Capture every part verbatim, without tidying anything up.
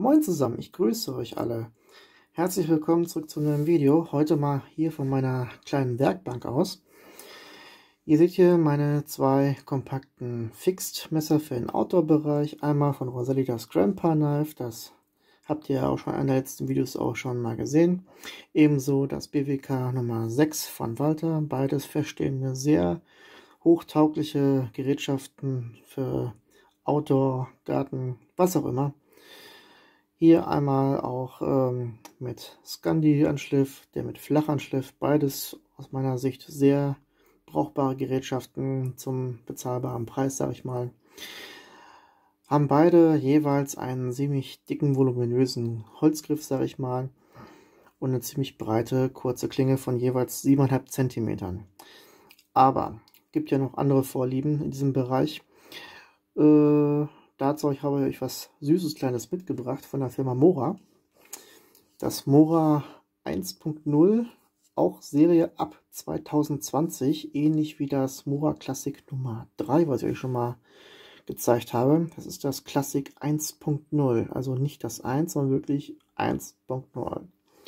Moin zusammen, ich grüße euch alle. Herzlich willkommen zurück zu einem Video. Heute mal hier von meiner kleinen Werkbank aus. Ihr seht hier meine zwei kompakten Fixed-Messer für den Outdoor-Bereich. Einmal von Roselli das Grandpa Knife, das habt ihr ja auch schon in den letzten Videos auch schon mal gesehen. Ebenso das B W K Nummer sechs von Walther. Beides feststehende, sehr hochtaugliche Gerätschaften für Outdoor, Garten, was auch immer. Hier einmal auch ähm, mit Scandi-Anschliff, der mit Flachanschliff. Beides aus meiner Sicht sehr brauchbare Gerätschaften zum bezahlbaren Preis, sage ich mal. Haben beide jeweils einen ziemlich dicken, voluminösen Holzgriff, sage ich mal. Und eine ziemlich breite, kurze Klinge von jeweils sieben Komma fünf Zentimetern. Aber gibt ja noch andere Vorlieben in diesem Bereich. Äh, dazu habe ich euch was Süßes, Kleines mitgebracht von der Firma Mora. Das Mora eins Punkt null, auch Serie ab zweitausendzwanzig, ähnlich wie das Mora Classic Nummer drei, was ich euch schon mal gezeigt habe. Das ist das Classic eins Punkt null, also nicht das eins, sondern wirklich eins Punkt null.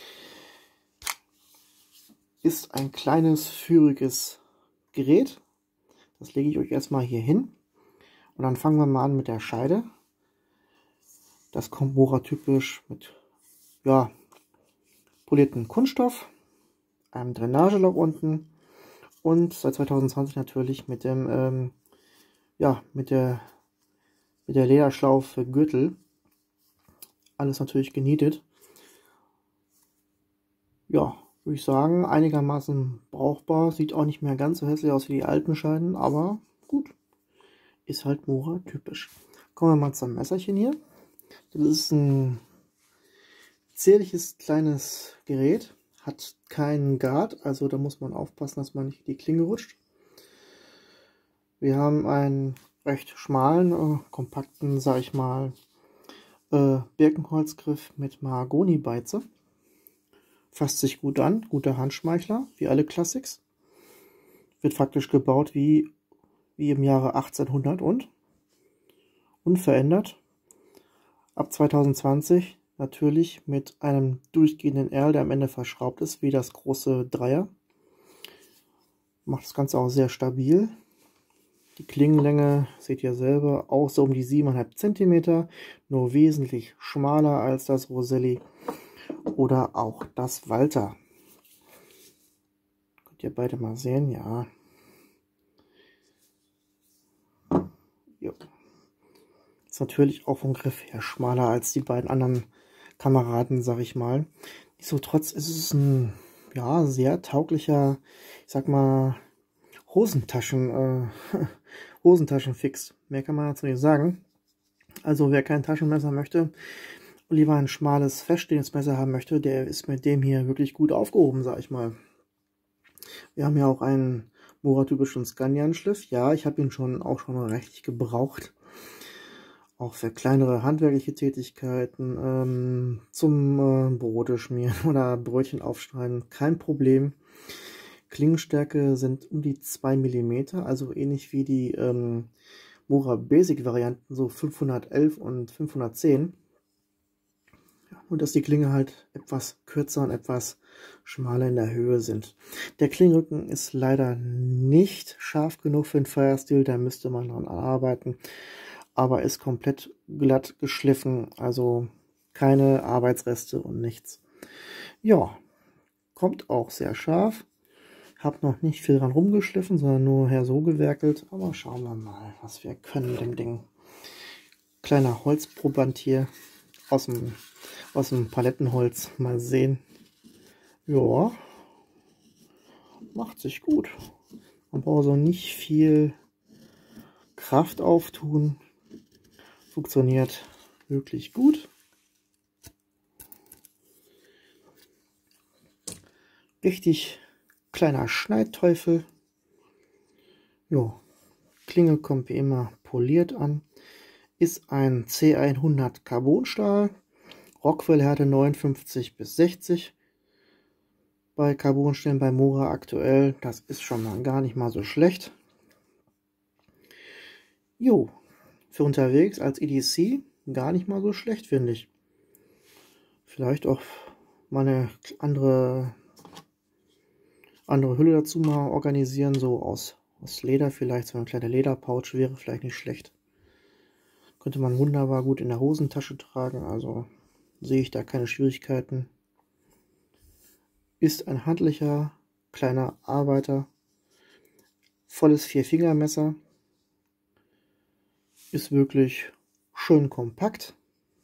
Ist ein kleines, führiges Gerät. Das lege ich euch erstmal hier hin. Und dann fangen wir mal an mit der Scheide. Das kommt Mora typisch mit ja, polierten Kunststoff, einem Drainageloch unten und seit zweitausendzwanzig natürlich mit dem ähm, ja mit der mit der Lederschlaufe Gürtel. Alles natürlich genietet. Ja, würde ich sagen, einigermaßen brauchbar. Sieht auch nicht mehr ganz so hässlich aus wie die alten Scheiden, aber gut. Ist halt Mora typisch. Kommen wir mal zum Messerchen hier. Das ist ein zierliches kleines Gerät. Hat keinen Guard, also da muss man aufpassen, dass man nicht in die Klinge rutscht. Wir haben einen recht schmalen, äh, kompakten, sag ich mal, äh, Birkenholzgriff mit Mahagoni-Beize. Fasst sich gut an, guter Handschmeichler, wie alle Classics. Wird faktisch gebaut wie wie im Jahre achtzehnhundert und unverändert. Ab zweitausendzwanzig natürlich mit einem durchgehenden Erl, der am Ende verschraubt ist, wie das große Dreier. Macht das Ganze auch sehr stabil. Die Klingenlänge seht ihr selber, auch so um die sieben Komma fünf Zentimeter, nur wesentlich schmaler als das Roselli oder auch das Walther. Könnt ihr beide mal sehen, ja. Ist natürlich auch vom Griff her schmaler als die beiden anderen Kameraden, sag ich mal. Nichtsdestotrotz ist es ein ja, sehr tauglicher, ich sag mal, Hosentaschen, äh, Hosentaschenfix. Mehr kann man dazu nicht sagen. Also wer kein Taschenmesser möchte und lieber ein schmales, feststehendes Messer haben möchte, der ist mit dem hier wirklich gut aufgehoben, sag ich mal. Wir haben ja auch einen Mora-typischen Scandi-Anschliff. Ja, ich habe ihn schon auch schon rechtlich gebraucht. Auch für kleinere handwerkliche Tätigkeiten, ähm, zum äh, Brote schmieren oder Brötchen aufschneiden, kein Problem. Klingenstärke sind um die zwei Millimeter, also ähnlich wie die ähm, Mora Basic Varianten, so fünfhundertelf und fünfhundertzehn. Und dass die Klinge halt etwas kürzer und etwas schmaler in der Höhe sind. Der Klingenrücken ist leider nicht scharf genug für den Firestil, da müsste man dran arbeiten. Aber ist komplett glatt geschliffen, also keine Arbeitsreste und nichts. Ja, kommt auch sehr scharf. Hab noch nicht viel dran rumgeschliffen, sondern nur her so gewerkelt. Aber schauen wir mal, was wir können mit dem Ding. Kleiner Holzproband hier aus dem, aus dem Palettenholz. Mal sehen. Ja, macht sich gut. Man braucht so nicht viel Kraft auftun. Funktioniert wirklich gut. Richtig kleiner Schneidteufel. Jo, Klinge kommt wie immer poliert an. Ist ein C hundert Carbonstahl. Rockwell-Härte neunundfünfzig bis sechzig. Bei Carbonstählen bei Mora aktuell. Das ist schon mal gar nicht mal so schlecht. Jo. Für unterwegs als E D C gar nicht mal so schlecht, finde ich. Vielleicht auch mal eine andere, andere Hülle dazu mal organisieren, so aus, aus Leder vielleicht. So eine kleine Lederpouch wäre vielleicht nicht schlecht. Könnte man wunderbar gut in der Hosentasche tragen, also sehe ich da keine Schwierigkeiten. Ist ein handlicher kleiner Arbeiter. Volles Vier-Finger-Messer. Ist wirklich schön kompakt.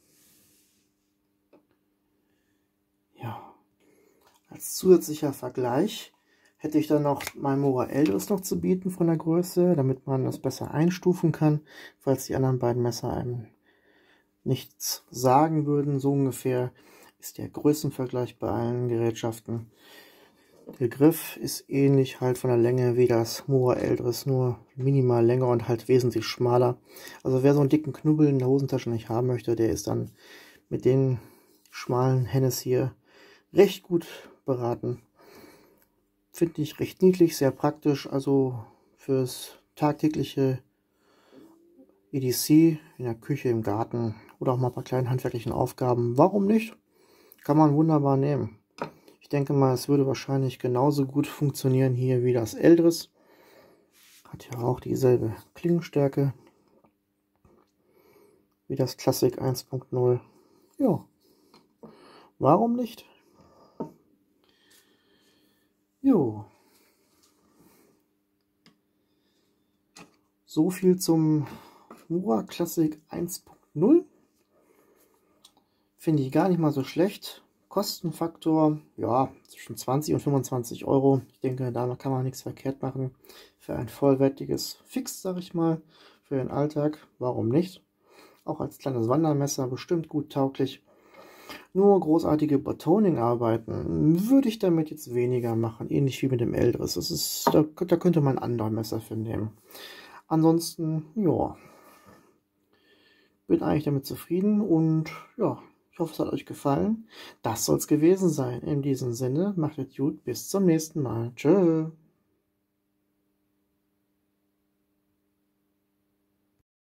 Ja. Als zusätzlicher Vergleich hätte ich dann noch mein Mora Eldris noch zu bieten von der Größe, damit man das besser einstufen kann, falls die anderen beiden Messer einem nichts sagen würden. So ungefähr ist der Größenvergleich bei allen Gerätschaften. Der Griff ist ähnlich halt von der Länge wie das Mora Eldris, nur minimal länger und halt wesentlich schmaler. Also wer so einen dicken Knubbel in der Hosentasche nicht haben möchte, der ist dann mit den schmalen Hennes hier recht gut beraten. Finde ich recht niedlich, sehr praktisch, also fürs tagtägliche E D C in der Küche, im Garten oder auch mal ein paar kleinen handwerklichen Aufgaben. Warum nicht? Kann man wunderbar nehmen. Ich denke mal, es würde wahrscheinlich genauso gut funktionieren hier wie das Eldris. Hat ja auch dieselbe Klingenstärke wie das Classic eins Punkt null. Ja, warum nicht? Jo. So viel zum Mora Classic eins Punkt null. Finde ich gar nicht mal so schlecht. Kostenfaktor, ja, zwischen zwanzig und fünfundzwanzig Euro. Ich denke, da kann man nichts verkehrt machen. Für ein vollwertiges Fix, sag ich mal, für den Alltag, warum nicht? Auch als kleines Wandermesser bestimmt gut tauglich. Nur großartige Batoning-Arbeiten würde ich damit jetzt weniger machen, ähnlich wie mit dem Eldris. Das ist, da, da könnte man andere Messer für nehmen. Ansonsten, ja, bin eigentlich damit zufrieden und ja, ich hoffe, es hat euch gefallen. Das soll es gewesen sein. In diesem Sinne, macht es gut, bis zum nächsten Mal. Tschö.